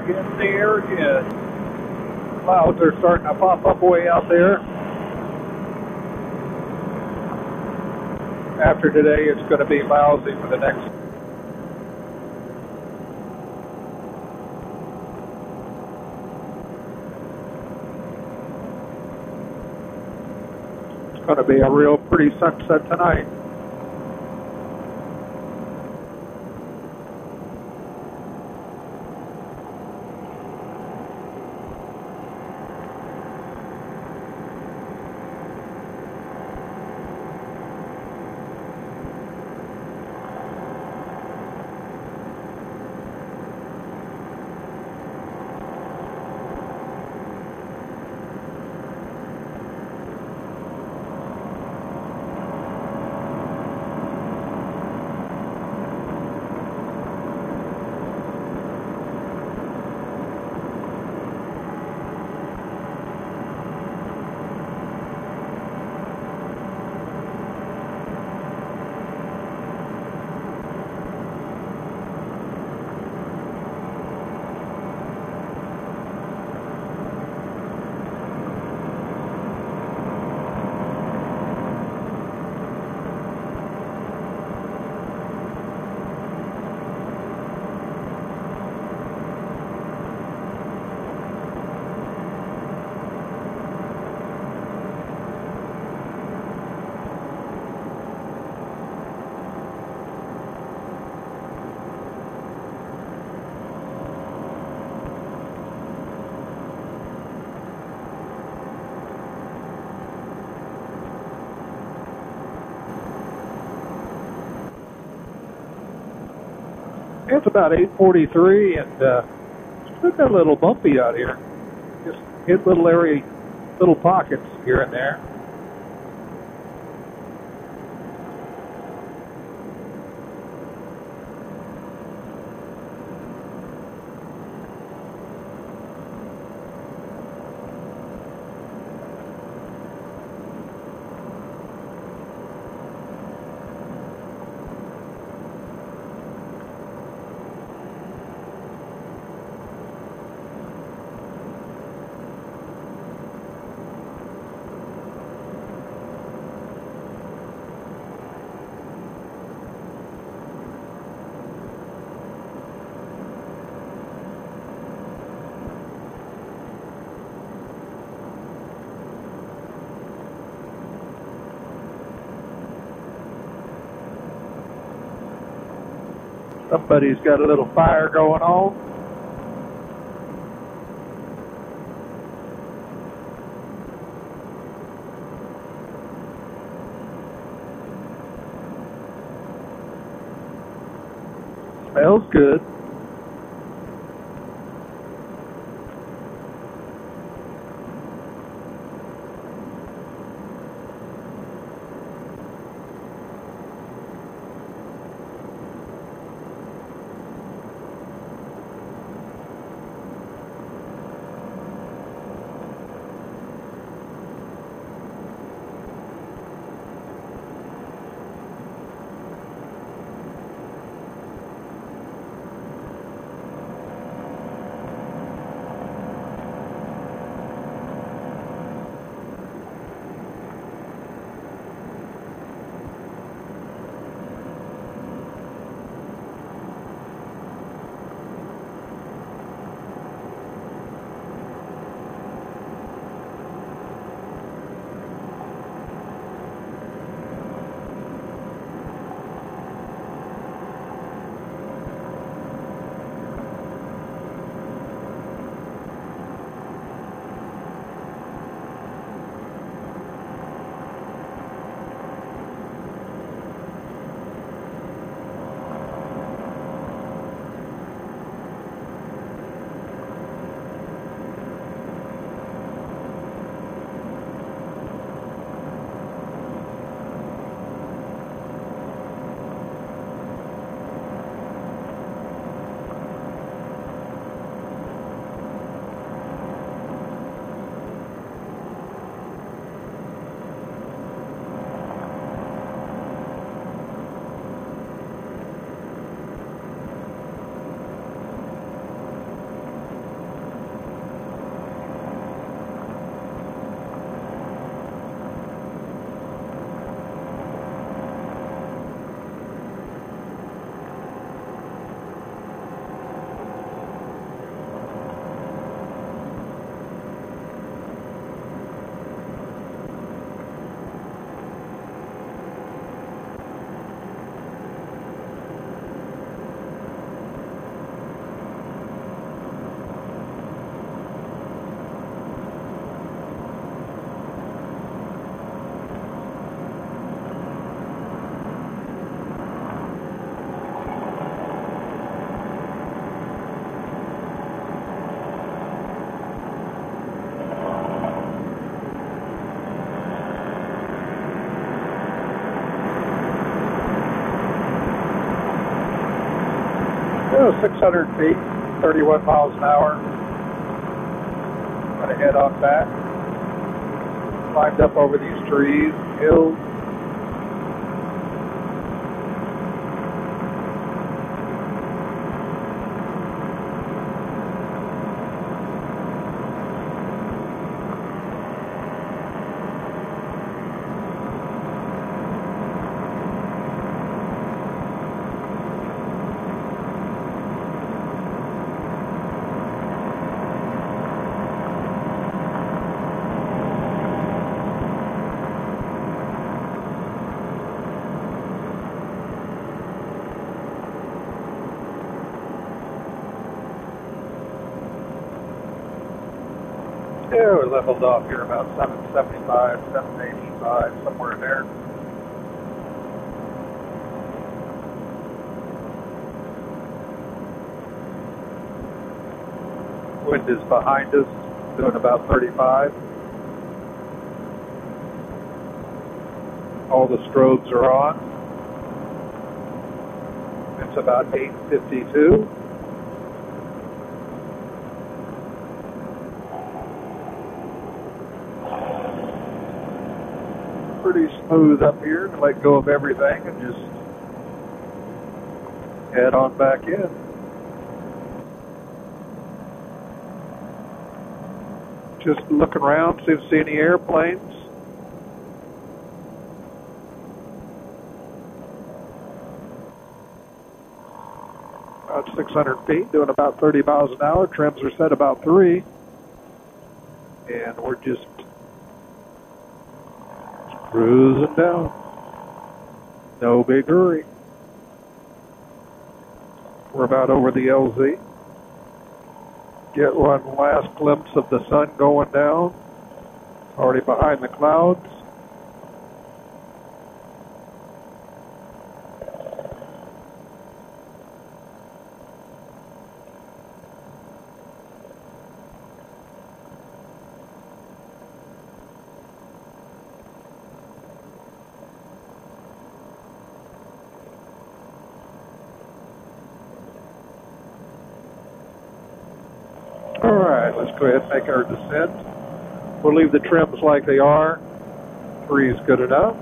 back in the air again. Clouds are starting to pop up way out there. After today, it's going to be lousy for the next. It's going to be a real pretty sunset tonight. It's about 8:43, and it's a little bumpy out here. Just hit little pockets here and there. Somebody's got a little fire going on. Smells good. 600 feet, 31 miles an hour. Going to head on back. Climbed up over these trees, hills. Yeah, we're leveled off here about 775, 785, somewhere in there. Wind is behind us, doing about 35. All the strobes are on. It's about 8:52. Pretty smooth up here. Let go of everything and just head on back in. Just looking around, see if we see any airplanes. About 600 feet, doing about 30 miles an hour. Trims are set about 3. And we're just cruising down. No big hurry. We're about over the LZ. Get one last glimpse of the sun going down. Already behind the clouds. All right, let's go ahead and make our descent. We'll leave the trims like they are. 3 is good enough.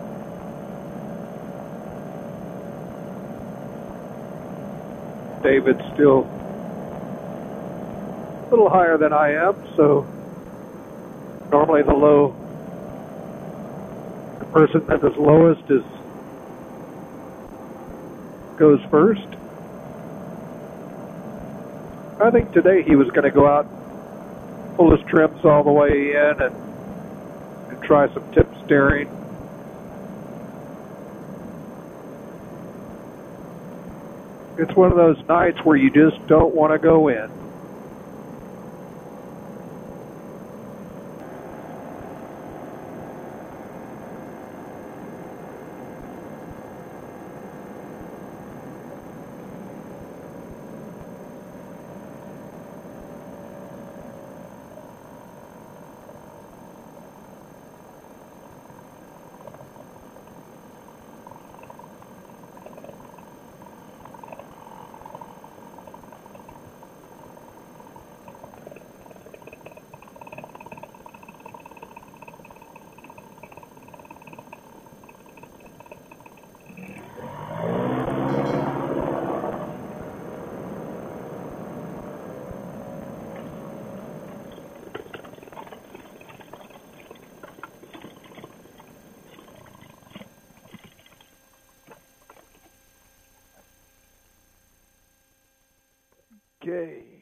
David's still a little higher than I am, so normally the person that is lowest goes first. I think today he was going to go out, pull his trims all the way in, and try some tip steering. It's one of those nights where you just don't want to go in. Okay.